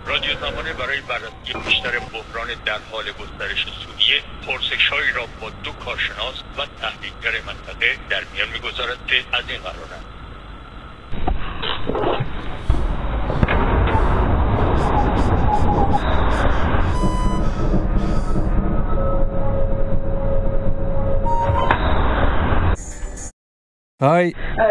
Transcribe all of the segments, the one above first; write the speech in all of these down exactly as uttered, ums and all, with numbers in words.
رادیو زمانه برای بررسی بیشتر بحران در حال گسترش سوریه پرسش‌هایی را با دو کارشناس و تحلیلگر منطقه در میان می‌گذارد که از این قرارند: های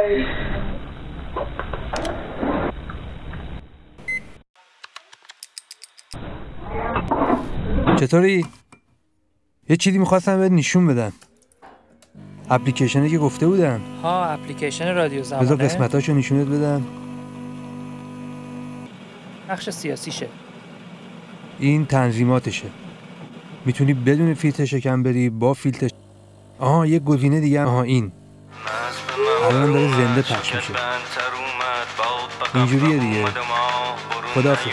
چطوری؟ یه چیزی میخواستم بهت نشون بدم. اپلیکیشنی که گفته بودم. ها اپلیکیشن رادیو زمانه. بذار قسمتاشو نشونت بدم. بخش سیاسیشه. این تنظیماتشه. میتونی بدون فیلتر شکم بری، با فیلتر. آها یه گزینه دیگه. آها این. الان داره زنده پخش میشه. اینجوریه دیگه. خداحافظ.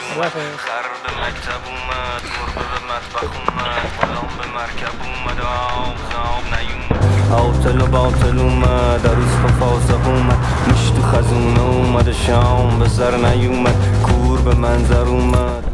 عاطل و باطل اومد عروس فاسق اومد مش تو خزونه اومد شام به سر نیومد کور به منظر اومد.